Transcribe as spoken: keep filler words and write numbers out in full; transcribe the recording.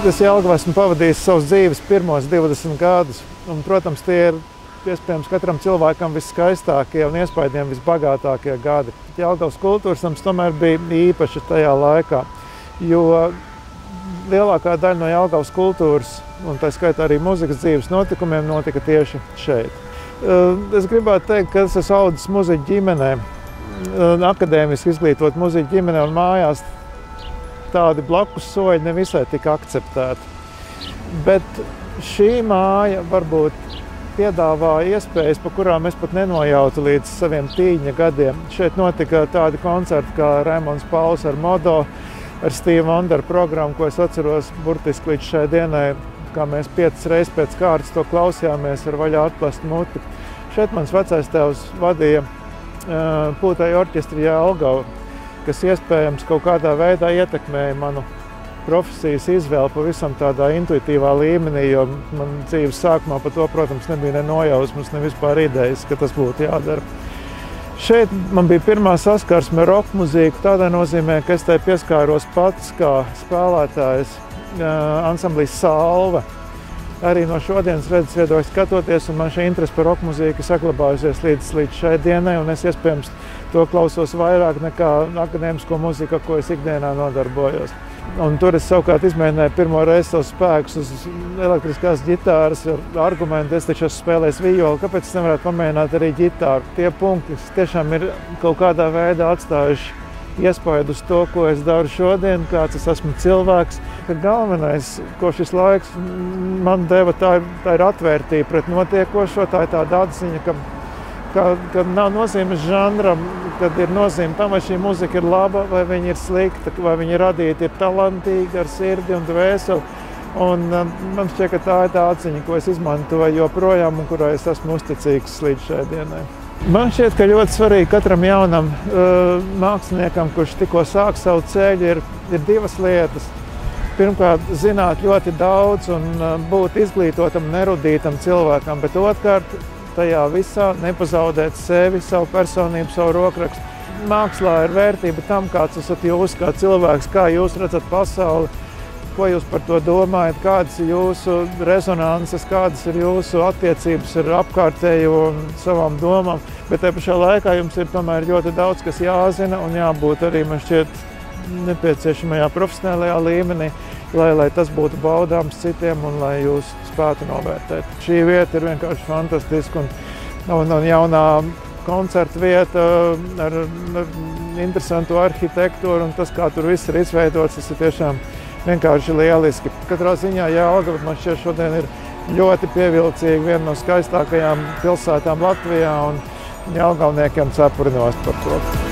Es Jelgavā esmu pavadījis savus dzīves pirmos divdesmit gadus. Un, protams, tie ir iespējams katram cilvēkam viskaistākie un iespaidiem visbagātākie gadi. Jelgavas kultūras nams tomēr bija īpaši tajā laikā, jo lielākā daļa no Jelgavas kultūras, un tā skaitā arī mūzikas dzīves notikumiem, notika tieši šeit. Es gribētu teikt, ka es esmu audzis muziķu ģimenē, akadēmiski izglītot muziķu ģimenē, un mājās tādi blakus soļi nevisai tika akceptēti. Bet šī māja varbūt piedāvāja iespējas, pa kurām es pat nenojautu līdz saviem tīņa gadiem. Šeit notika tādi koncerti kā Raimonds Pauls ar Modo, ar Steve Wonder programmu, ko es atceros burtiski līdz šai dienai, kā mēs piecas reizes pēc kārtas to klausījāmies ar vaļā atplastu muti. Šeit mans vecais tēvs vadīja uh, pūtēju orķestri Jelgavu, kas iespējams kaut kādā veidā ietekmēja manu profesijas izvēli pavisam tādā intuitīvā līmenī, jo man dzīves sākumā par to, protams, nebija ne nojausmas, ne vispār idejas, ka tas būtu jādara. Šeit man bija pirmā saskarsme ar rock mūziku, tādā nozīmē, ka es tai pieskāros pats kā spēlētājs ansamblīs Salve. Arī no šodienas redzes viedokļa skatoties, un man šī interese par rock mūziku saglabājusies līdz, līdz šai dienai, un es iespējams to klausos vairāk nekā akadēmisko mūziku, ko es ikdienā nodarbojos. Un tur es savukārt izmēģināju pirmo reizi savus spēkus uz elektriskās ģitāras ar argumentu, es taču esmu spēlējis vijoli, kāpēc es nevarētu pamēģināt arī ģitāru. Tie punkti tiešām ir kaut kādā veidā atstājuši iespaidu uz to, ko es daru šodien, kāds es esmu cilvēks. Ka galvenais, ko šis laiks man deva, tā ir, tā ir atvērtība pret notiekošo, tā ir tāda atziņa, ka, ka, ka nav nozīmes žanram, kad ir nozīme tam, vai šī muzika ir laba, vai viņa ir slikta, vai viņa radīta ir talantīga, ar sirdi un dvēseli. Un man šķiet, ka tā ir tā atziņa, ko es izmantoju joprojām un kurai es esmu uzticīgs līdz šai dienai. Man šķiet, ka ļoti svarīgi katram jaunam uh, māksliniekam, kurš tikko sāk savu ceļu, ir, ir divas lietas. Pirmkārt, zināt ļoti daudz un uh, būt izglītotam, nerudītam cilvēkam, bet otrkārt, tajā visā nepazaudēt sevi, savu personību, savu rokrakstu. Mākslā ir vērtība tam, kāds esat jūs, kā cilvēks, kā jūs redzat pasauli, ko jūs par to domājat, kādas ir jūsu rezonances, kādas ir jūsu attiecības ar apkārtējo un savām domām. Bet tajā pašā laikā jums ir tomēr ļoti daudz, kas jāzina un jābūt arī, man šķiet, nepieciešamajā profesionālajā līmenī, lai, lai tas būtu baudāms citiem un lai jūs spētu novērtēt. Šī vieta ir vienkārši fantastiska un, un, un jaunā koncerta vieta ar, ar interesantu arhitektūru un tas, kā tur viss ir izveidots, tas ir tiešām vienkārši lieliski. Katrā ziņā Jelgava man šķiet šodien ir ļoti pievilcīga, viena no skaistākajām pilsētām Latvijā un jelgavniekiem cepuri nost par to.